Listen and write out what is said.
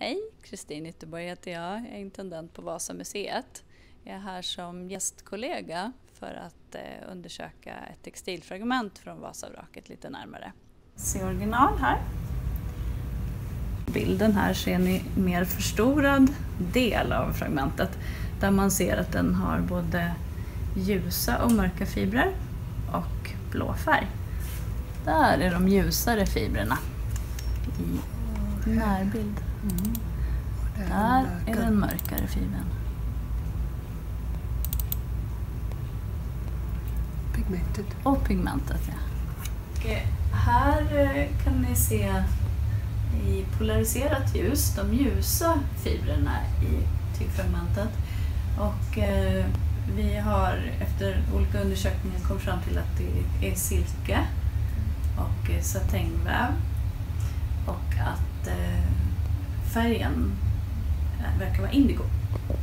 Hej, Kristin Ytterborg heter jag. Jag är intendent på Vasamuseet. Jag är här som gästkollega för att undersöka ett textilfragment från Vasavraket lite närmare. Se original här. Bilden här ser ni mer förstorad del av fragmentet där man ser att den har både ljusa och mörka fibrer och blå färg. Där är de ljusare fibrerna i närbild. Där är den mörkare fibern. Pigmentet. Och pigmentet, ja. Och här kan ni se i polariserat ljus de ljusa fibrerna i tygfragmentet. Och vi har efter olika undersökningar kommit fram till att det är silke och satängväv och att färgen verkar vara indigo.